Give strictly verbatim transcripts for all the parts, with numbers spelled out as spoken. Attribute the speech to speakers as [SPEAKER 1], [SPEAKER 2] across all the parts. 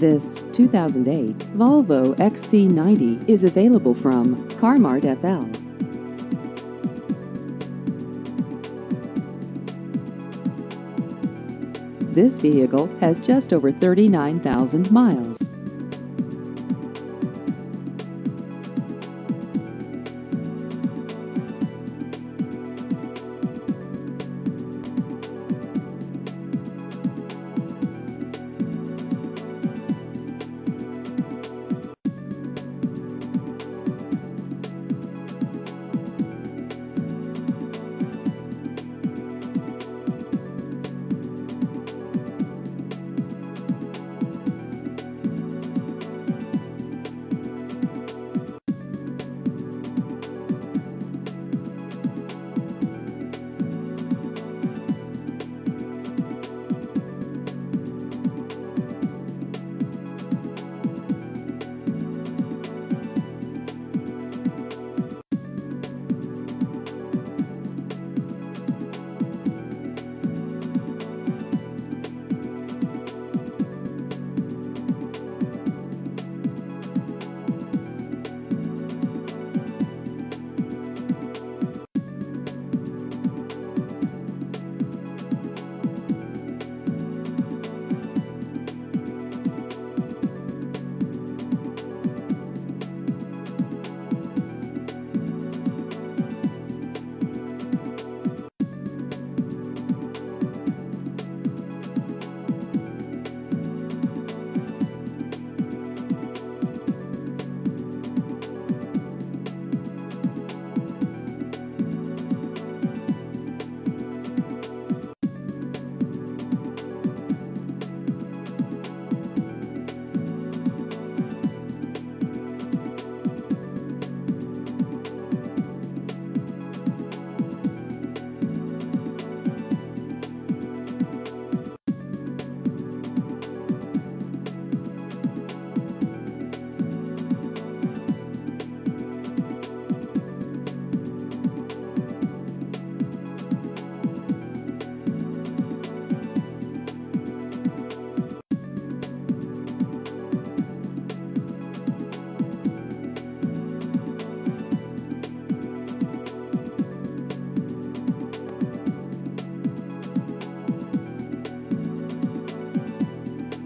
[SPEAKER 1] This two thousand eight Volvo X C ninety is available from Car-Mart F L. This vehicle has just over thirty-nine thousand miles.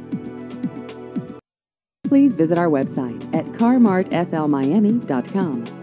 [SPEAKER 1] Please visit our website at car mart f l miami dot com.